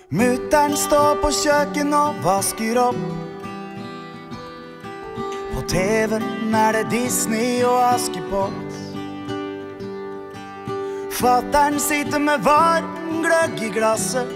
Mutteren står på kjøkken og vasker opp. På TV-en det Disney og Askepott. Fatteren sitter med varm gløgg i glasset.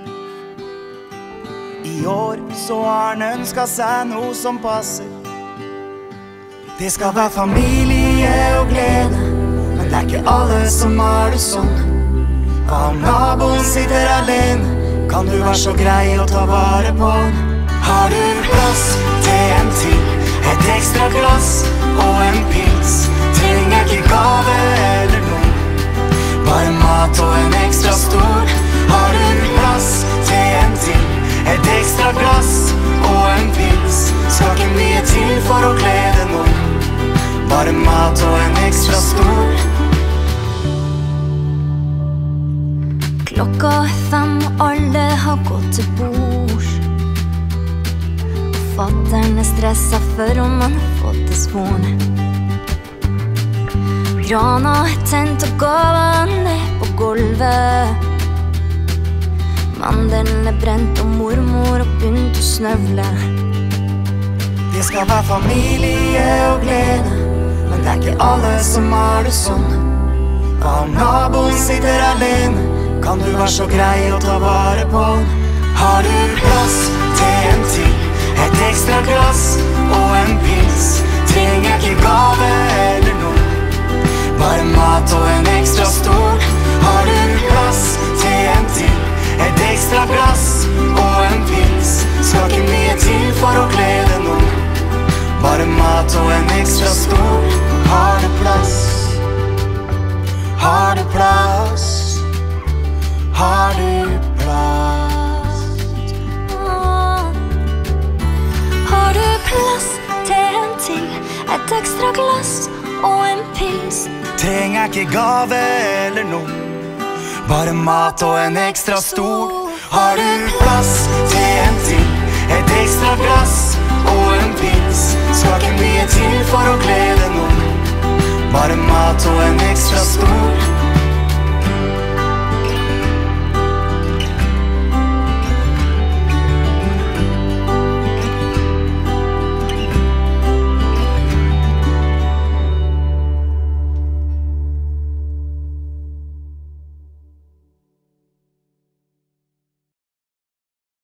I år så har han ønsket seg noe som passer. Det skal være familie og glede, men det ikke alle som har det sånn. Om naboen sitter alene, kan du være så grei å ta vare på den? Har du plass til en til, et ekstra glass og en pils? Trenger ikke gave eller noe, bare mat og en ekstra stol. Har du plass til en til, et ekstra glass og en pils? Skal ikke mye til for å glede noen, bare mat og en ekstra stol. Klokka 5 og alle har gått til bords. Fatteren stresset for om han har fått det svoren. Grana tent og gavene ned på gulvet. Mandelen brent og mormor og begynt å snøvle. Det skal være familie og glede, men det ikke alle som har det sånn. Hva om naboen sitter alene, kan du være så grei å ta vare på den? Har du plass til en til, et ekstra glass og en pils? Trenger ikke gave eller noe, bare mat og en ekstra stol. Har du plass til en til, et ekstra glass og en pils? Skal ikke mye til for å glede noen, bare mat og en ekstra stol. Har du plass? Har du plass? Har du plass? Har du plass til en til, et ekstra glass og en pils? Trenger ikke gave eller noe, bare mat og en ekstra stol. Har du plass til en til, et ekstra glass og en pils? Skal ikke mye til for å glede